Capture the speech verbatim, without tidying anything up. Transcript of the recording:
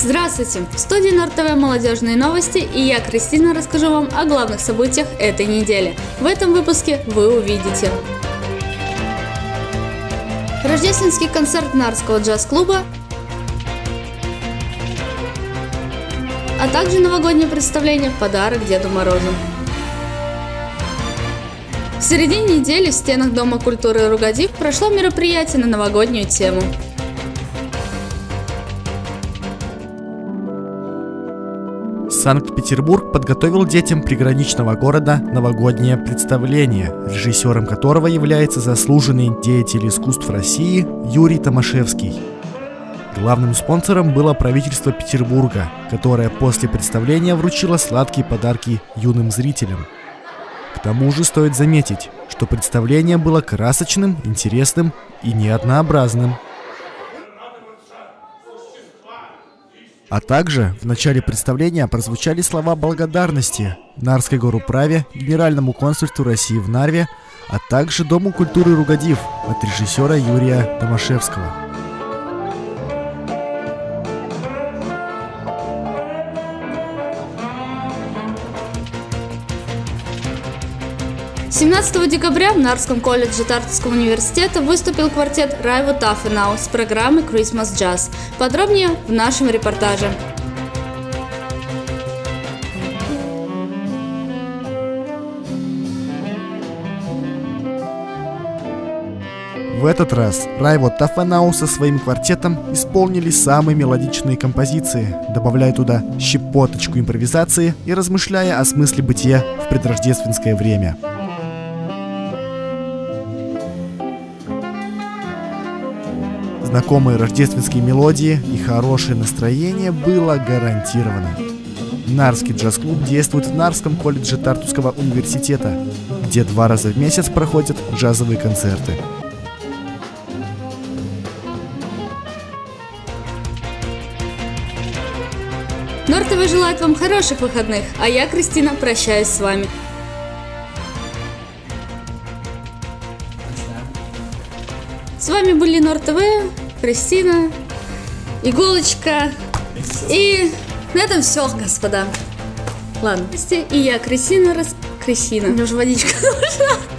Здравствуйте! В студии Норд ТВ молодежные новости, и я, Кристина, расскажу вам о главных событиях этой недели. В этом выпуске вы увидите рождественский концерт Нарского джаз-клуба, а также новогоднее представление в подарок Деду Морозу. В середине недели в стенах Дома культуры Ругадив прошло мероприятие на новогоднюю тему. Санкт-Петербург подготовил детям приграничного города новогоднее представление, режиссером которого является заслуженный деятель искусств России Юрий Томашевский. Главным спонсором было правительство Петербурга, которое после представления вручило сладкие подарки юным зрителям. К тому же стоит заметить, что представление было красочным, интересным и неоднообразным. А также в начале представления прозвучали слова благодарности Нарской горуправе, Генеральному консульству России в Нарве, а также Дому культуры Ругадив от режиссера Юрия Томашевского. семнадцатого декабря в Нарском колледже Тартуского университета выступил квартет Райво Тафенау с программой Christmas Jazz. Подробнее в нашем репортаже. В этот раз Райво Тафенау со своим квартетом исполнили самые мелодичные композиции, добавляя туда щепоточку импровизации и размышляя о смысле бытия в предрождественское время. Знакомые рождественские мелодии и хорошее настроение было гарантировано. Нарский джаз-клуб действует в Нарском колледже Тартуского университета, где два раза в месяц проходят джазовые концерты. Норд ТВ желает вам хороших выходных, а я, Кристина, прощаюсь с вами. С вами были Норд ТВ, Кристина, Иголочка. И на этом все, господа. Ладно. И я, Кристина, рас... Кристина. Мне уже водичка нужна.